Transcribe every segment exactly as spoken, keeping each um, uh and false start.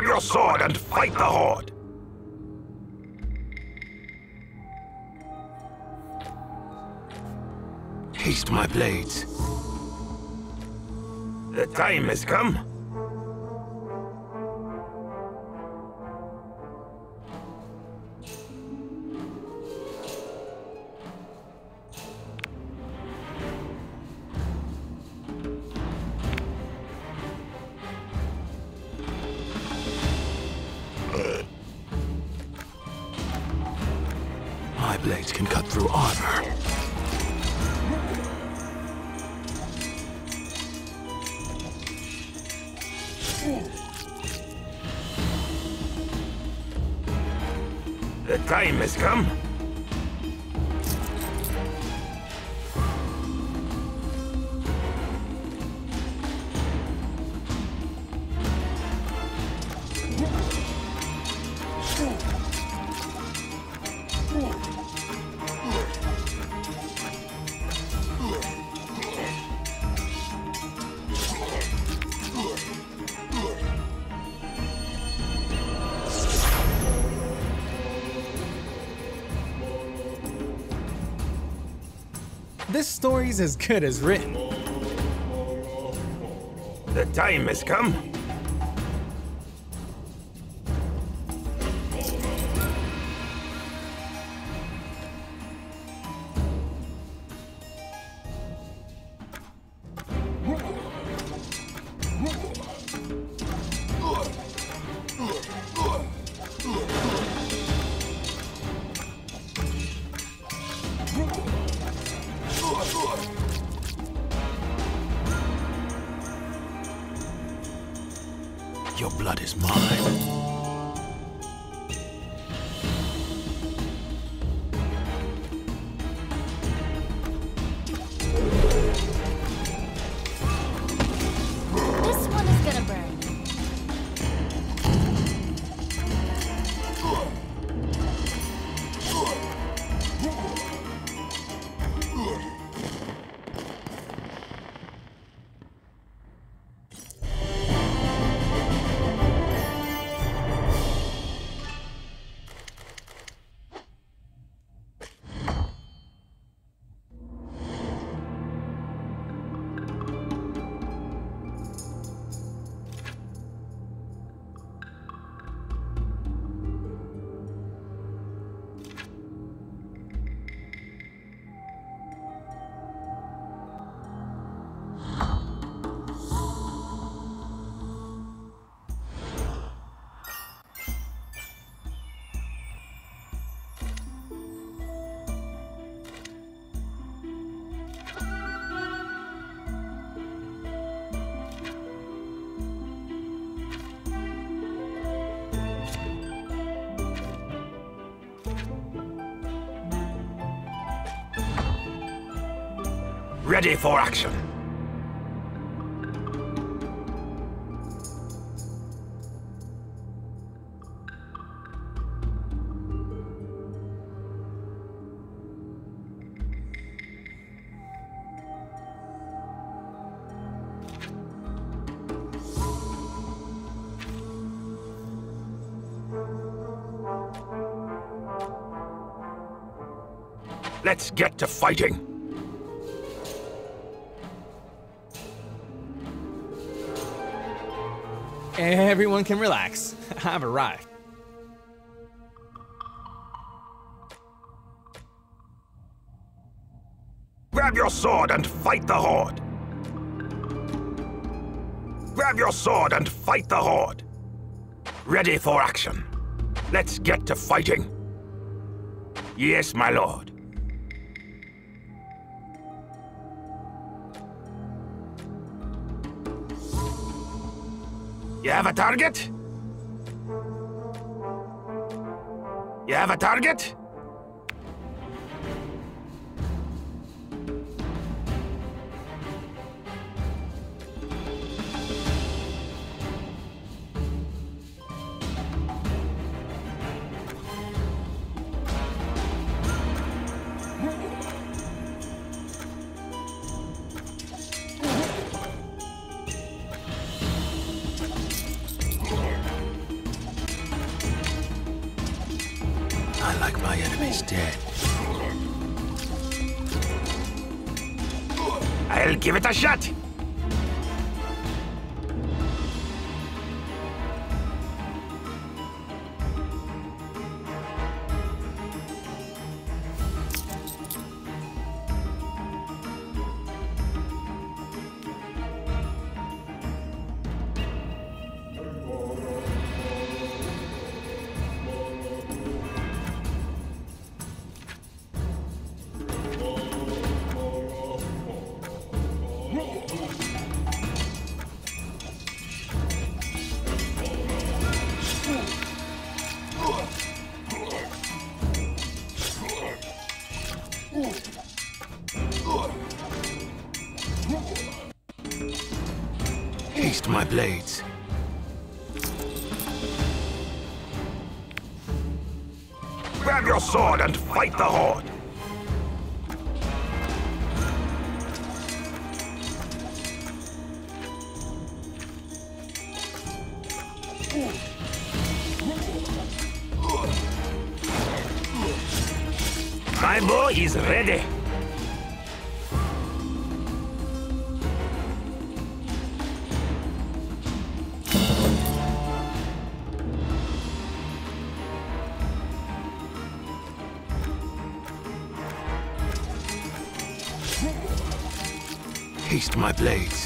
your sword and fight the Horde! Haste my blades. The time has come. My blades can cut through armor. The time has come. This story's as good as written. The time has come. Your blood is mine. This one is gonna burn. Ready for action. Let's get to fighting. Everyone can relax. I've arrived. Grab your sword and fight the Horde. Grab your sword and fight the Horde. Ready for action. Let's get to fighting. Yes, my lord. You have a target? You have a target? I like my enemies dead. I'll give it a shot! Haste my blades. Grab your sword and fight the Horde! My bow is ready! Haste my blades.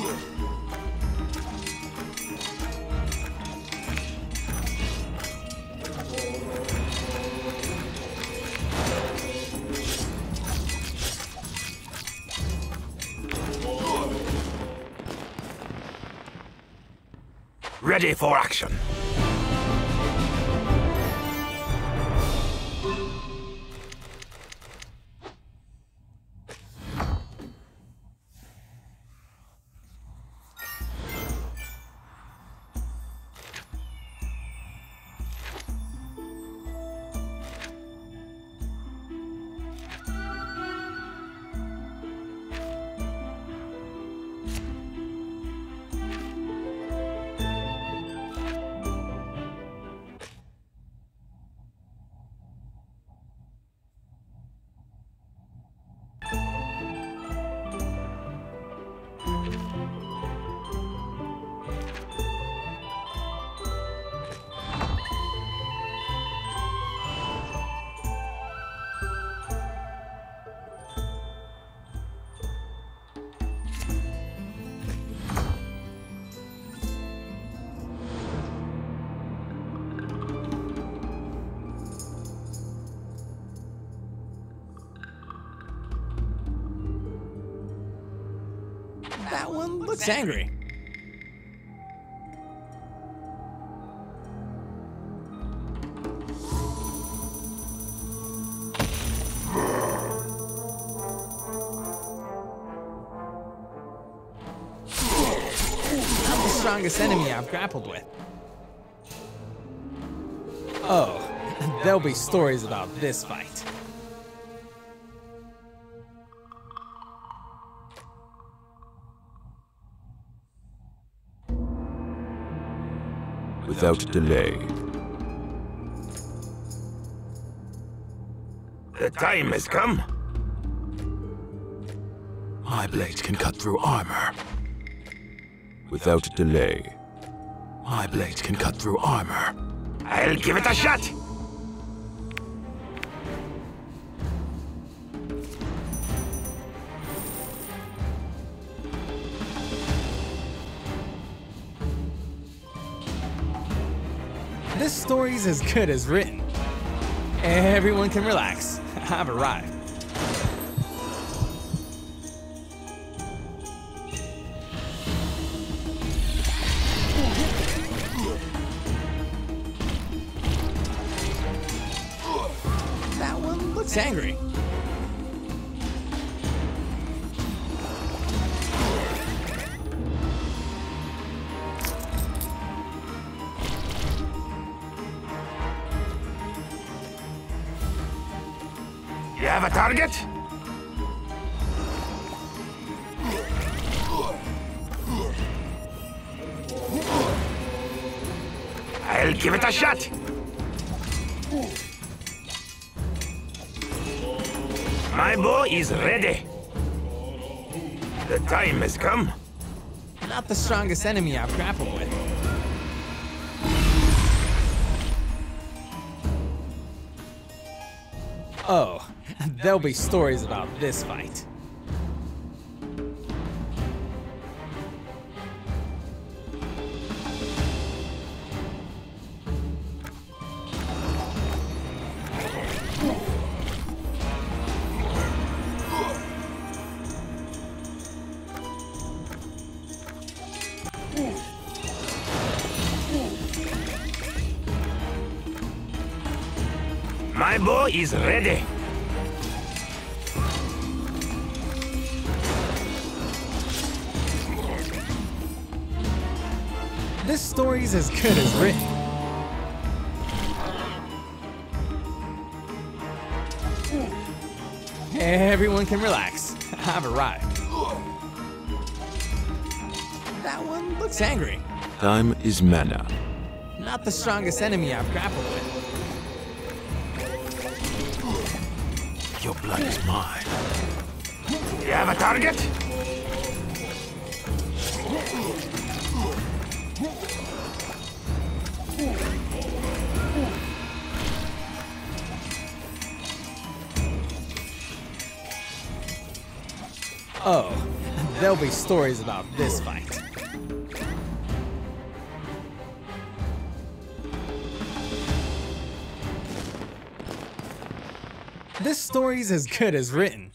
Ready for action. That one looks angry. I'm the strongest enemy I've grappled with. Oh, there'll be stories about this fight. Without delay. The time has come. My blades can cut through armor. Without delay. My blades can cut through armor. I'll give it a shot! This story's as good as written. Everyone can relax. I've arrived. That one looks angry. You have a target? I'll give it a shot. My bow is ready. The time has come. Not the strongest enemy I've grappled with. Oh, there'll be stories about this fight. My bow is ready. This story's as good as written. Everyone can relax. I've arrived. That one looks angry. Time is mana. Not the strongest enemy I've grappled with. Your blood is mine. You have a target? Oh, there'll be stories about this fight. This story's as good as written.